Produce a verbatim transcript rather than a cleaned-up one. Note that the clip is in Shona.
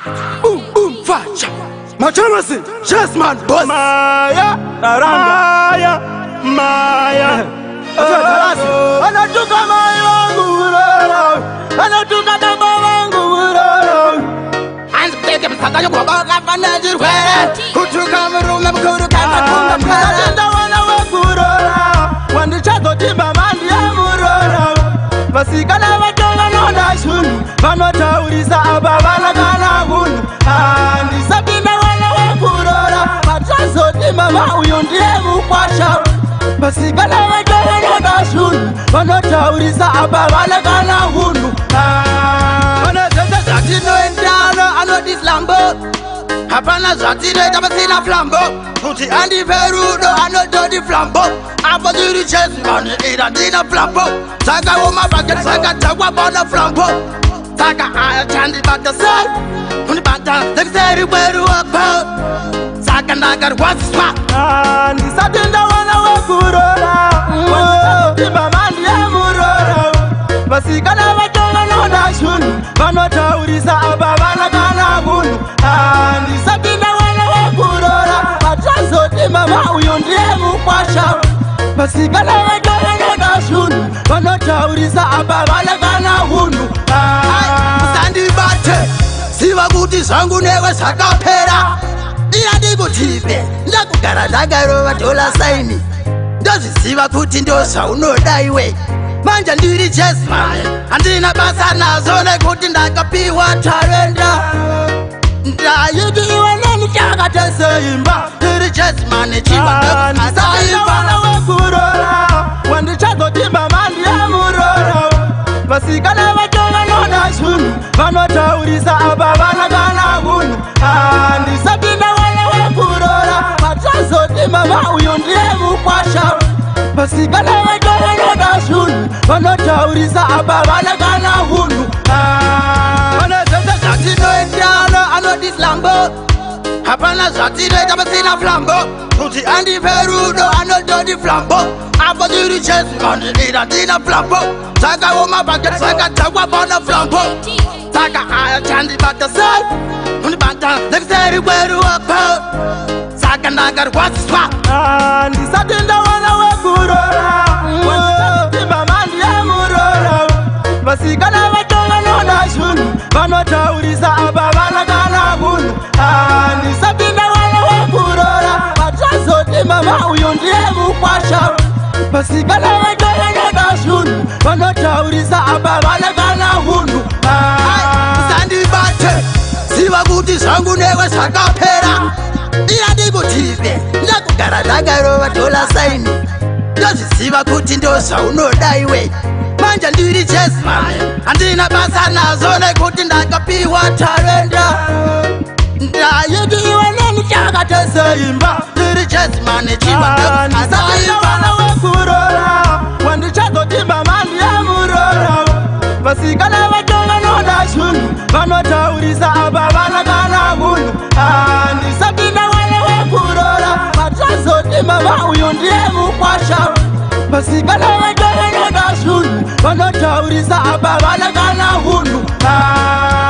Boom, boom, facha. Machamaze, yes man, boss. Maya, Maya, Maya. Anatuka mai wangu uroro, anatuka baba wangu uroro. Anzipeke msakayo kwa baka fana jirwere. Kutuka mrume mkuru kaka kunga mkara. Ndawana wakurora, wandichato timba mandi ya muroro. Vasikana vatonga nonda shunu, vanotaurisa apa vanakana hunu. Andisabina wana wakurora, vachazo timba mauyo ndiye mukwasha. Vasikana vatonga nonda shunu, vanotaurisa apa vanakana hunu. Vanazeta zatino endano, anodis lambo. Hapana zatine tabasina flambo. Kuti andi verudo, anododi flambo. Apa diri chesi mani irandina flambo. Saka woma baget, saka tagwa bona flambo. Saka aya chandi bata say. Kuni bata, lekseri weru wakpo. Saka nagar wasi swap. Andi satinda wana wakurora. Timba mandi ya murora. Vasikana vatonga nonda shunu. Vanotaurisa apa vanakana hunu. Andi satinda wana wakurora. Vachazo timba mauyo ndiye mukwasha. Vasikana vatonga nonda shunu. Vanotaurisa apa vanakana hunu. Sandi bate siva kuti zvangu newe zvakapera. Iyandi kutipe ndakugara ndakarova dola saini. Ndozviziva kuti ndozvaunoda iwe. Manje ndiri Jasmine, handina basa nazo nekuti ndakapiwa talenta. Ndayiti iwe neni chakatese imba. Ndiri Jasmine chiva ndekusaimba wakurora. Wandichazo timba mandi ya murora. Vasikana vatonga nonda shunu, vanotaurisa apa vanakana hunu. Andisabina wana wakurora, vachazo timba mauyo ndiye mukwasha. Vasikana vatonga nonda shunu, vanotaurisa apa vanakana hunu. Vanazeta zatino endano, anodis lambo. Hapana zatine tabasina flambo. Kuti andi verudo, anododi flambo. Apa diri chesi mani irandina flambo. Saka woma baget, saka tagwa bona flambo. Saka aya chandi bata say. Kuni bata, lekseri weru wakpo. Saka nagar wasi swap. Andi satinda wana wakurora. Timba mandi ya murora. Vasikana vatonga nonda shunu, vanotaurisa apa vanakana hunu. Andi satinda wana wakurora. Vachazo timba mauyo ndiye mukwasha. Vasikana vatonga nonda shunu, vanotaurisa apa vanakana hunu. Sandi bate siva kuti zvangu newe zvakapera. Iyandi kutipe ndakugara ndakarova dola saini. Ndozviziva kuti ndozvaunoda iwe. Manje ndiri Jasmine, handina basa nazo nekuti ndakapiwa talenta. Ndayiti iwe neni chakatese imba. Ndiri Jasmine chiva ndekusaimba wakurora. Wandichazo timba mandi ya murora. Vasikana vatonga nonda shunu, vanotaurisa apa vanakana hunu. Andisabina wana wakurora. Vachazo timba mauyo ndiye mukwasha. Vasikana vatonga nonda shunu, vanotaurisa apa vanakana hunu.